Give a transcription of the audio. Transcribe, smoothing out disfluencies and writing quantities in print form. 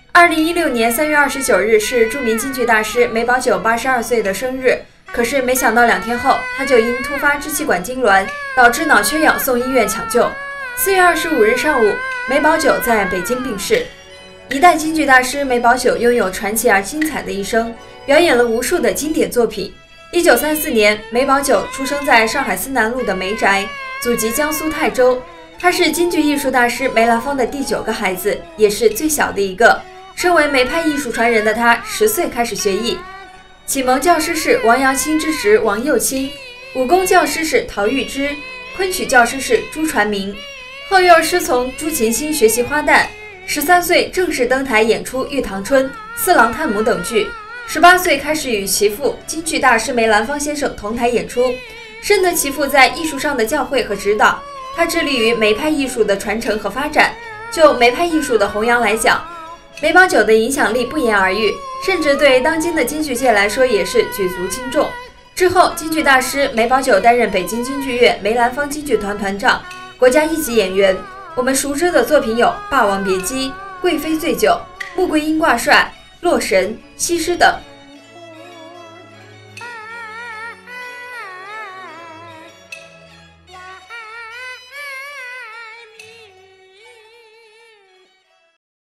2016年3月29日是著名京剧大师梅葆玖82岁的生日，可是没想到2天后，他就因突发支气管痉挛，导致脑缺氧送医院抢救。4月25日上午，梅葆玖在北京病逝。一代京剧大师梅葆玖拥有传奇而精彩的一生，表演了无数的经典作品。1934年，梅葆玖出生在上海思南路的梅宅，祖籍江苏泰州。他是京剧艺术大师梅兰芳的第9个孩子，也是最小的一个。身为梅派艺术传人的他，10岁开始学艺，启蒙教师是王阳清之侄王右卿，武功教师是陶玉芝，昆曲教师是朱传明。后又师从朱琴心学习花旦，13岁正式登台演出《玉堂春》《四郎探母》等剧。18岁开始与其父京剧大师梅兰芳先生同台演出，深得其父在艺术上的教诲和指导。他致力于梅派艺术的传承和发展。就梅派艺术的弘扬来讲，梅葆玖的影响力不言而喻，甚至对当今的京剧界来说也是举足轻重。之后，京剧大师梅葆玖担任北京京剧院梅兰芳京剧团团长，国家一级演员。我们熟知的作品有《霸王别姬》《贵妃醉酒》《穆桂英挂帅》《洛神》《西施》等。